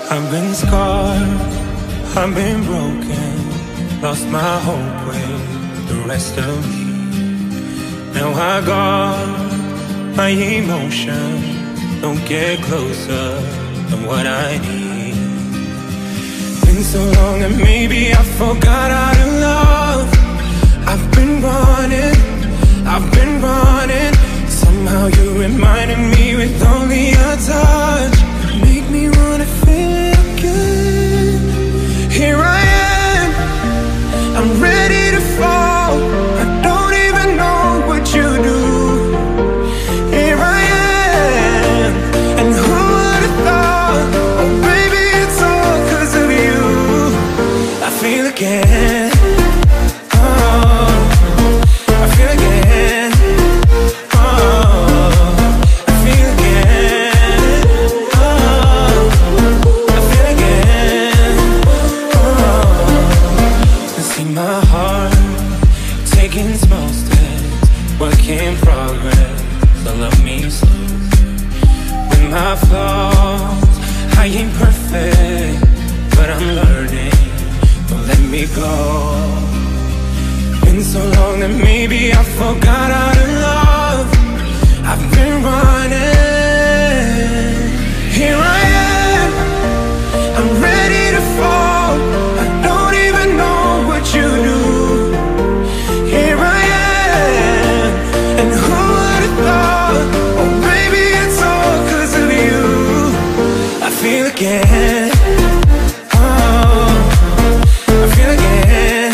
I've been scarred, I've been broken, lost my hope with the rest of me. Now I got my emotions, don't get closer than what I need. Been so long that maybe I forgot how to love. I've been running, somehow you reminded me with only a touch. Make me wanna feel it again. Here I am, I'm ready to fall. I don't even know what you do. Here I am, and who would have thought? Oh baby, it's all 'cause of you. I feel again. In progress, so love me slow. With my flaws, I ain't perfect, but I'm learning, don't let me go. Been so long that maybe I forgot how to love. I've been running. Here I am, I'm ready to fall. I don't even know what you do. Here I am, and who would have thought? Oh baby, it's all 'cause of you. I feel again. Oh, I feel again.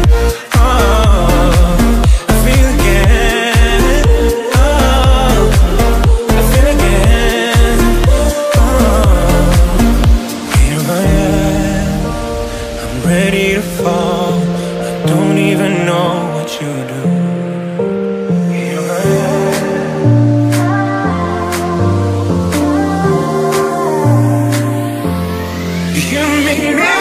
Oh, I feel again. Oh, I feel again. Oh, here I am, I'm ready to fall. I don't even know what you do. You make me